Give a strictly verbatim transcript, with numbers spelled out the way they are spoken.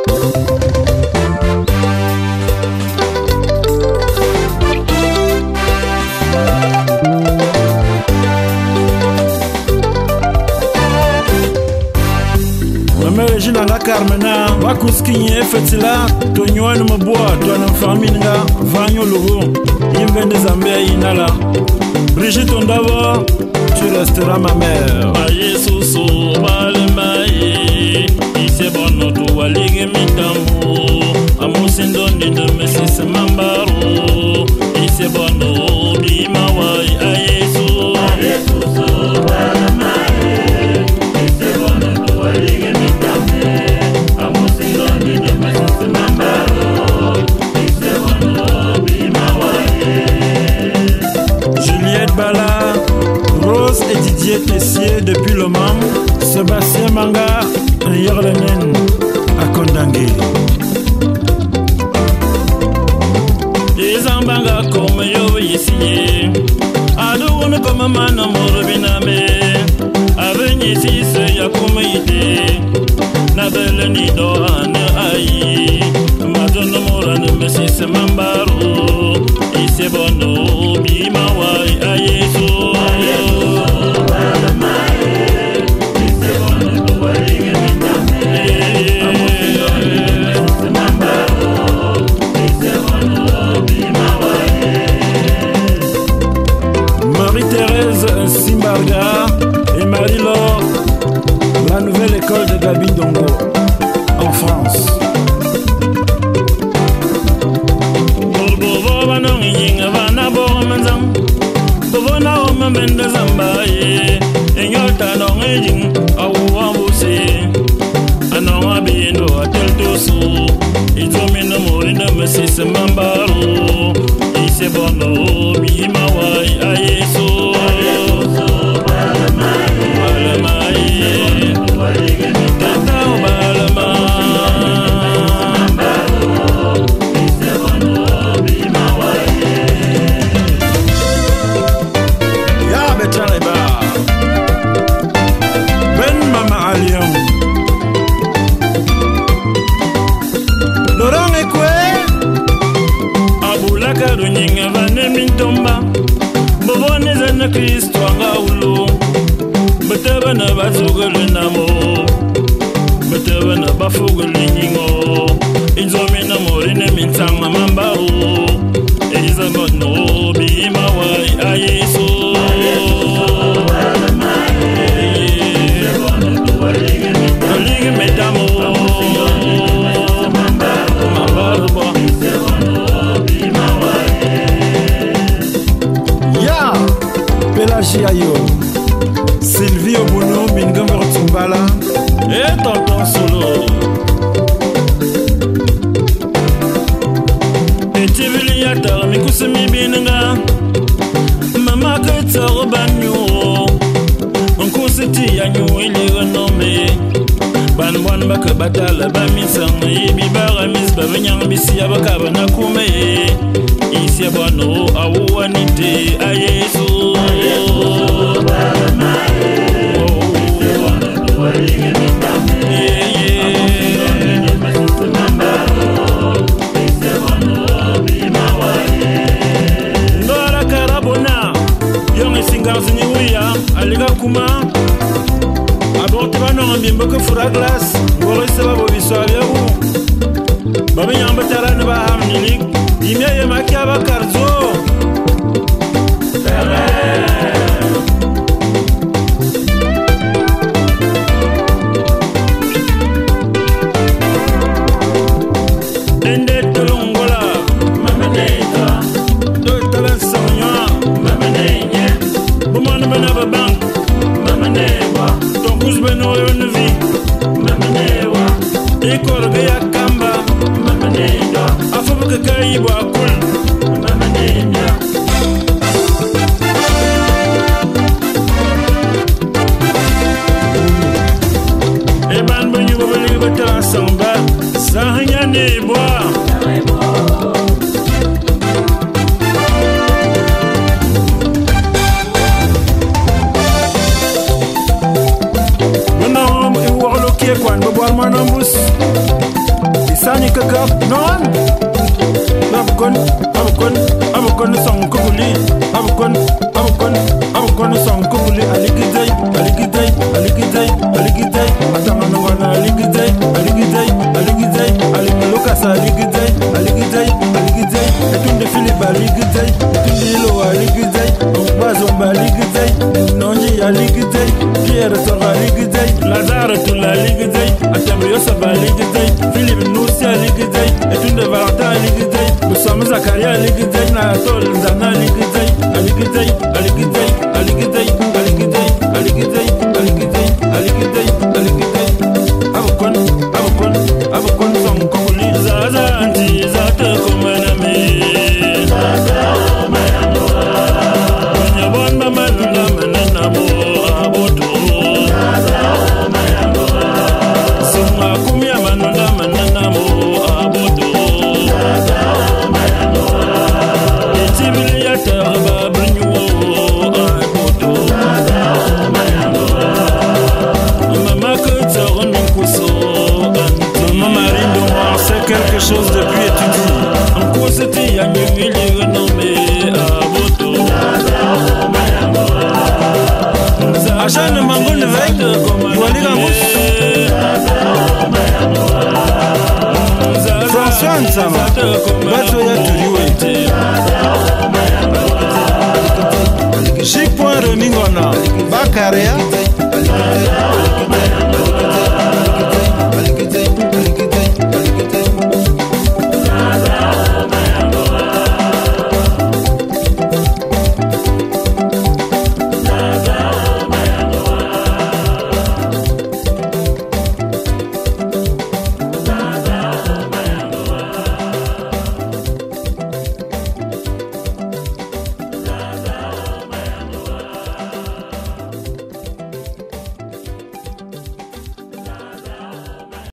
Nanga Carmena, Wakuskinye Fetila, Tonyoan Maboa, Tonan Farminga, Vanyo Logo, Yimben des Zambia Inala. Brigitte Ondava, tu resteras ma mère. Aye Soso, Balemaye, Ise Bono, Tualige Mitamu, Amosindoni de Messis Mambaro, Ise Bono, Bimawai, Aye Soso, Aye Soso, Balemaye, Ise Bono, Tualige Mitamu. Juliette Bala, Rose et Didier Tessier depuis le Mans, Sébastien Manga, Yorlenen à Kondangé. Les ambanga comme yo ici, adoume comme man morobiname, avenir si se ya comme idée. Nabel ni doan ai Madon moran mesi se mambaro Ise bono bi mawai ayeso ayeso bala mai Ise bono duwali ngamame Amosi se mambaro Ise bono bi mawai Marie-Thérèse Simbarga et Marie-Laure, la nouvelle école de Gabi Dongo en France. Kristo anga ulo Beteba na bazugele namo Beteba na bafugele nyingo Inzomi na morine mintanga mambao Eliza mono bima wai ayeso Alige metamo Mambao Pelagiayo, Sylvie Obono, Mingamber Tumbala et tonton Solo. Et tu veux y attendre, mais que c'est mi binga. Maman, que tu as rebanyo. On constitue à nous, il est renommé. Ban wan baka batala ba misang ibi bara mis ba nyang bisi abaka na kume isi abano awuanite ayesu ayesu ba mai isi abano duwalinge mitame ye ye masusu mambaro isi abano bimawaye ndora karabona yonge singanzi ni wiya aliga kuma aborte bano ngambimbo ke fura glace ngore seba bo biswabya bu babe nyamba tarane ba hamnilik imya ye makyaba karzo ende tolongola mamaneka do talansonya mamanenya bomana bana ba bank mamanewa Kuzbeno yon vi mamanewa ikorga yakamba mamanenya afubuka kayibo akul mamanenya eban banyu babali batala samba sahanya nebwa Kwan bobo almanambus kaka non abukon abukon abukon song kubuli abukon abukon abukon song kubuli aligidai aligidai aligidai aligidai atamana wana aligidai aligidai aligidai alimulukas aligidai aligidai aligidai etunde philip aligidai etunde ilo aligidai bazomba aligidai nonji aligidai pierre sora aligidai lazare tula aligidai atamrio saba aligidai philip nusi aligidai etunde valentin aligidai Usama Zakaria aligidai na tol nzana aligidai aligidai aligidai aligidai aligidai aligidai aligidai aligidai aligidai abukon abukon abukon song kokuli zaza anti zata komana me zaza komana wanya bonda manna manna mo aboto zaza komana sima kumya manna manna mo aboto zaza quelque chose de plus étudié. En quoi c'était y a mieux les renommés à Boto. Achat le mango de veille, il va lire en mousse. François Nsama, Bato ya Turiwe. Chic point Remingona, Bakaria.